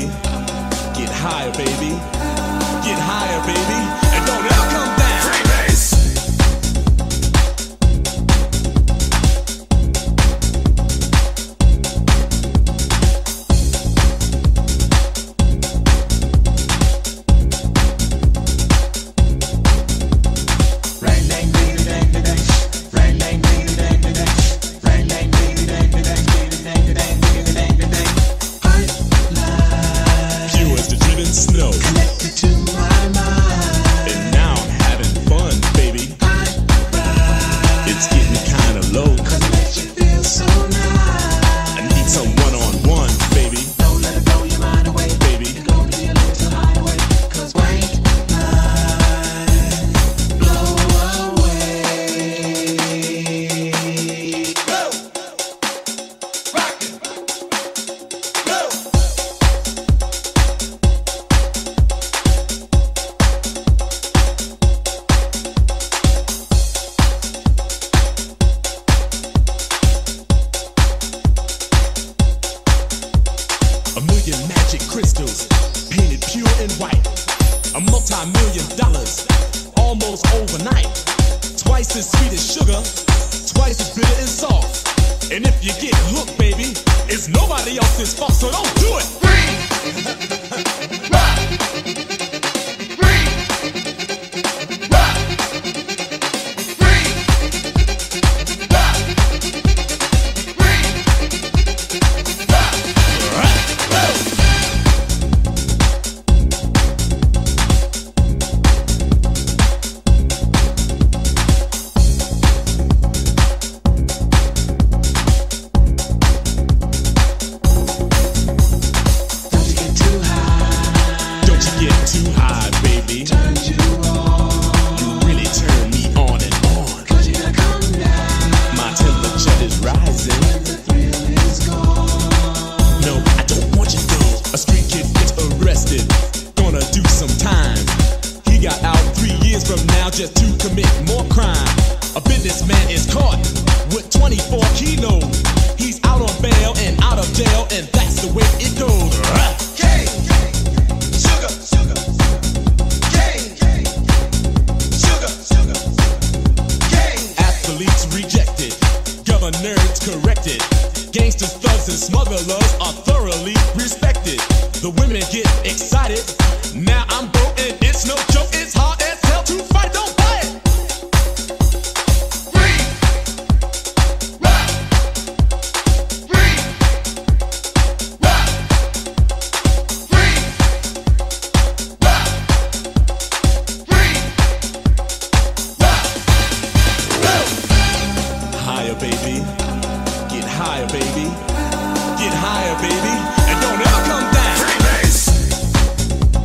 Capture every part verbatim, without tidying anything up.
baby. Get higher, baby. Get higher, baby. And don't ever come down. Freebase. Snow. Connected to my mind. And now I'm having fun, baby. I ride. It's getting kinda low. Cause it makes you feel so nice. I need some one-on-one, baby. Don't let it blow your mind away, baby. You go to your little hideaway. Cause white lines blow away. Go! Rock it! Go! Crystals, painted pure and white. A multi-million dollars, almost overnight. Twice as sweet as sugar, twice as bitter as salt. And if you get hooked, baby, it's nobody else's fault, so don't do it. Free! Rock! Free! Rock! Free! Rock! Free! Rock! Rock! Just to commit more crime. A businessman is caught with twenty-four kilos. He's out on bail and out of jail, and that's the way it goes. Cane, sugar, sugar, cane, sugar, sugar, cane. Athletes rejected, governors corrected. Gangsters, thugs, and smugglers are thoroughly respected. The women get excited. Now I'm broke and it's no joke. It's hard as hell to fight. Don't buy it. Free. Rock. Free. Rock. Free. Rock. Free. Rock. Higher, baby. Get higher, baby. Get higher, baby. And don't ever come down. Freebase.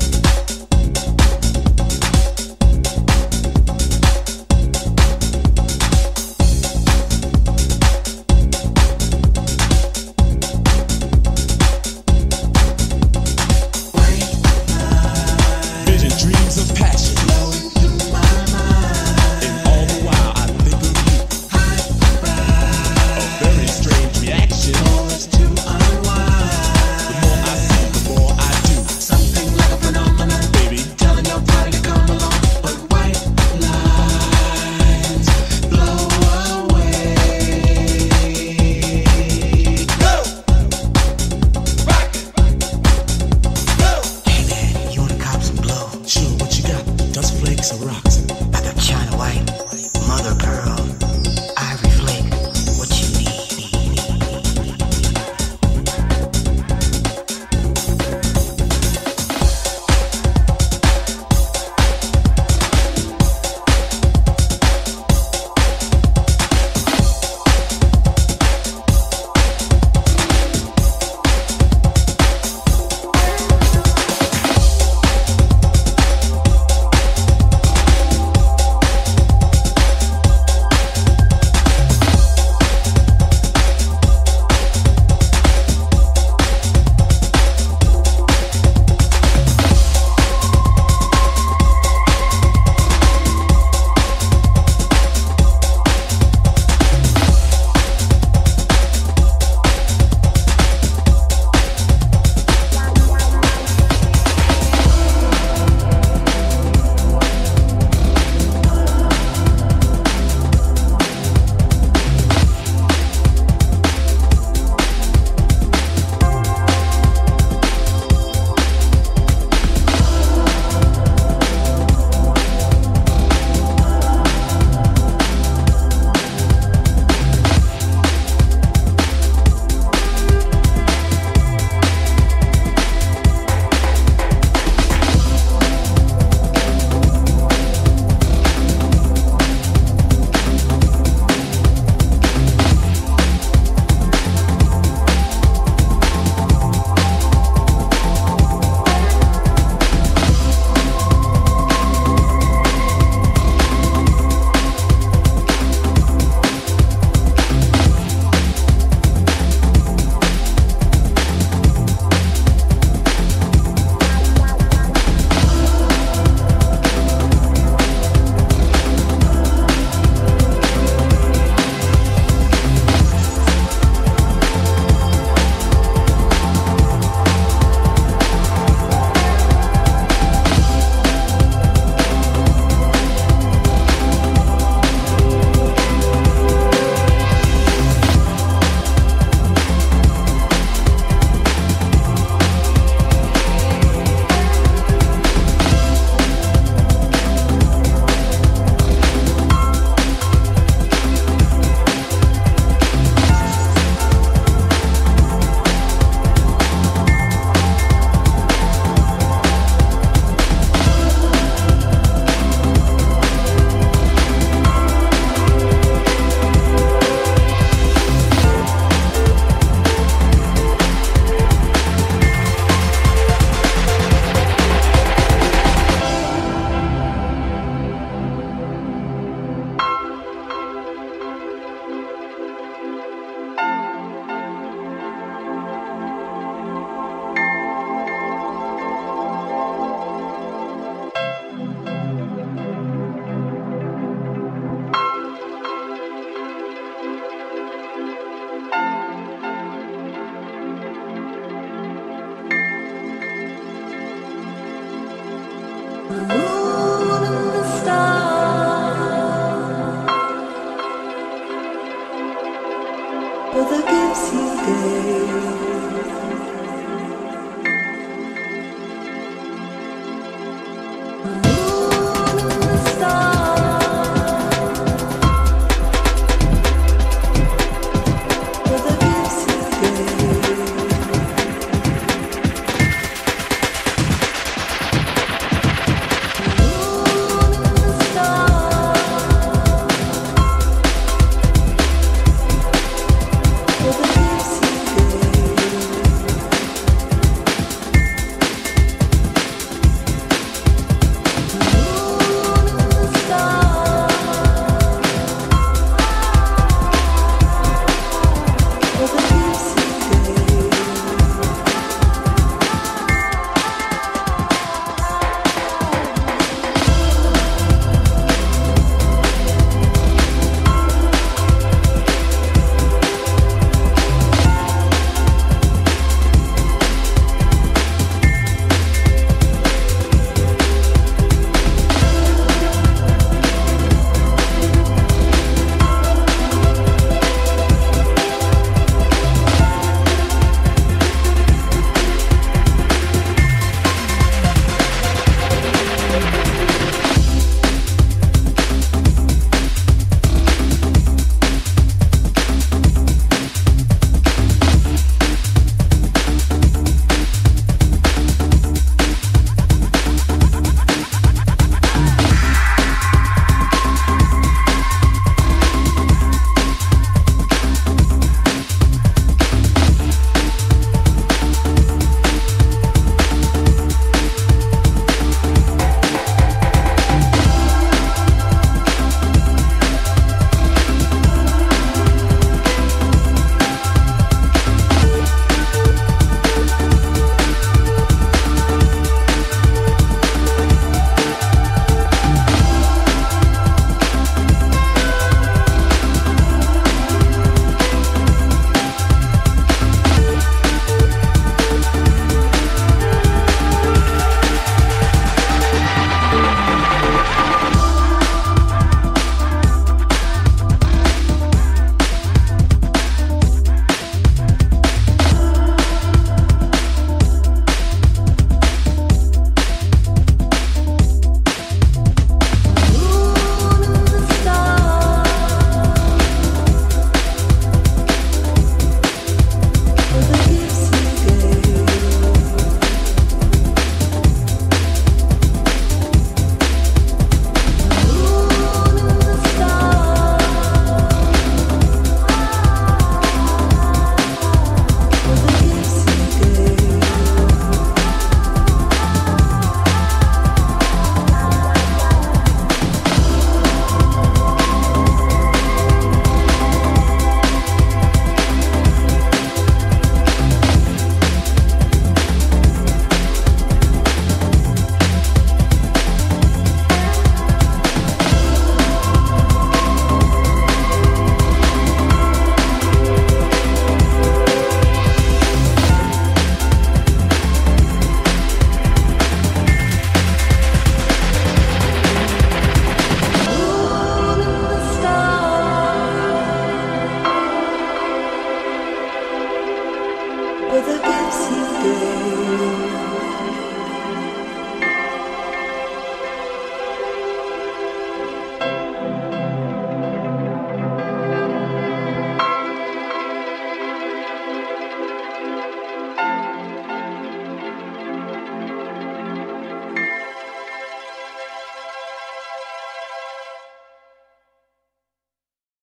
day.